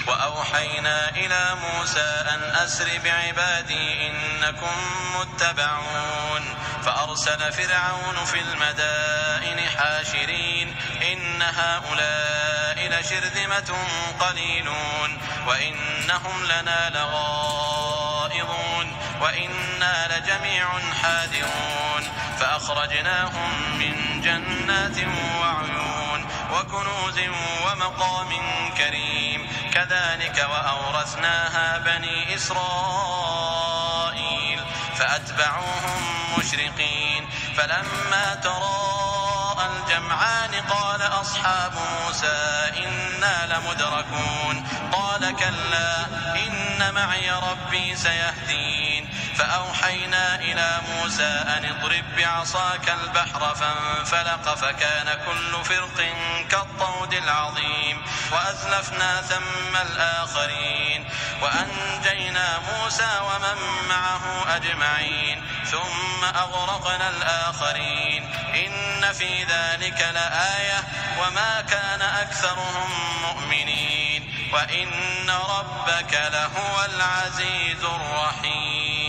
وأوحينا إلى موسى أن أسر بعبادي إنكم متبعون فأرسل فرعون في المدائن حاشرين إن هؤلاء لشرذمة قليلون وإنهم لنا لغائظون وإنا لجميع حاذرون فأخرجناهم من جنات وعيون وكنوز ومقام كريم كذلك وأورثناها بني إسرائيل فأتبعوهم مشرقين فلما تراءى الجمعان قال أصحاب موسى إنا لمدركون قال كلا إن معي ربي سيهدين فأوحينا إلى موسى أن اضرب بعصاك البحر فانفلق فكان كل فرق كالطود العظيم وأزلفنا ثم الآخرين وأنجينا موسى ومن معه أجمعين ثم أغرقنا الآخرين إن في ذلك لآية وما كان أكثرهم مؤمنين وإن ربك لهو العزيز الرحيم.